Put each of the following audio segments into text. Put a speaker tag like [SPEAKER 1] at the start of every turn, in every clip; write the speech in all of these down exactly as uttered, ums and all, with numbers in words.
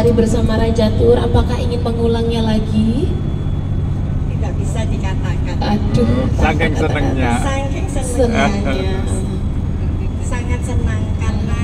[SPEAKER 1] hari bersama Raja Tour, apakah ingin mengulangnya lagi?
[SPEAKER 2] Tidak bisa dikatakan.
[SPEAKER 1] Aduh,
[SPEAKER 3] saking senengnya.
[SPEAKER 2] Saking
[SPEAKER 1] senangnya.
[SPEAKER 2] Sangat senang karena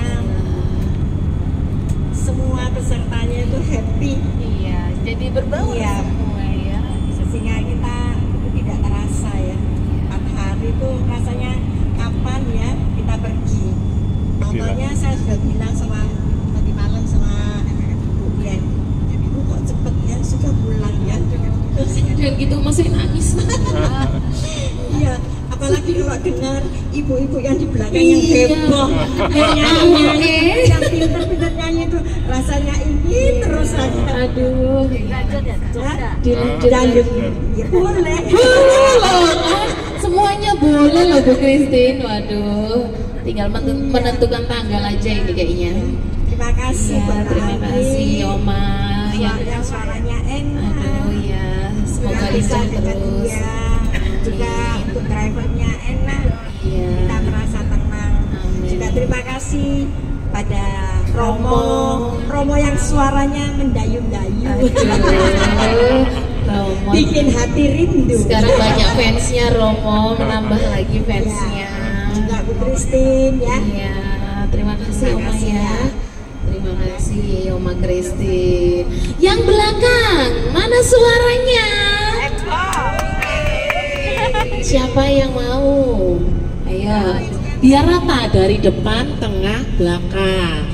[SPEAKER 2] semua pesertanya itu happy.
[SPEAKER 1] Iya, jadi berbaur
[SPEAKER 2] Iya.
[SPEAKER 1] semua ya.
[SPEAKER 2] Sehingga kita itu tidak terasa ya. Empat hari itu rasanya kapan ya kita pergi. Contohnya saya sudah bilang sama tadi malam sama Bu Glenn, ibu kok cepet ya sudah pulang ya. Terus
[SPEAKER 1] Dan gitu masih nangis.
[SPEAKER 2] iya, apalagi kalau dengar ibu-ibu yang di belakang yang
[SPEAKER 1] Iya.
[SPEAKER 2] heboh, yang nyanyi, yang pinter-pinter nyanyi itu rasanya ingin terus lagi.
[SPEAKER 1] Aduh,
[SPEAKER 2] Hah?
[SPEAKER 1] dilanjut
[SPEAKER 2] Lanjut.
[SPEAKER 1] lagi.
[SPEAKER 2] Ya, boleh.
[SPEAKER 1] Boleh loh, ah, semuanya boleh loh Bu Christine. Waduh, tinggal menentu- menentukan tanggal aja ini kayaknya.
[SPEAKER 2] Terima kasih
[SPEAKER 1] Ya,
[SPEAKER 2] Bapak
[SPEAKER 1] terima
[SPEAKER 2] Andri.
[SPEAKER 1] kasih Oma yang
[SPEAKER 2] Suara- yang suaranya enak.
[SPEAKER 1] aduh ya, semoga
[SPEAKER 2] Juga bisa
[SPEAKER 1] lincah
[SPEAKER 2] dengan
[SPEAKER 1] terus.
[SPEAKER 2] dia. Juga untuk drivernya enak.
[SPEAKER 1] Iya.
[SPEAKER 2] Kita merasa tenang.
[SPEAKER 1] Amin.
[SPEAKER 2] Juga terima kasih pada Romo,
[SPEAKER 1] Romo.
[SPEAKER 2] Romo yang suaranya mendayu-dayu.
[SPEAKER 1] Aduh, Romo.
[SPEAKER 2] Bikin hati rindu.
[SPEAKER 1] Sekarang banyak fansnya Romo, menambah lagi fansnya.
[SPEAKER 2] Ya, juga Bu Christine ya.
[SPEAKER 1] Iya, terima kasih
[SPEAKER 2] Terima
[SPEAKER 1] Oma
[SPEAKER 2] kasih
[SPEAKER 1] ya.
[SPEAKER 2] ya.
[SPEAKER 1] Terima kasih Oma Christine. Yang belakang, mana suaranya? Siapa yang mau? Ayo, biar rata dari depan, tengah, belakang.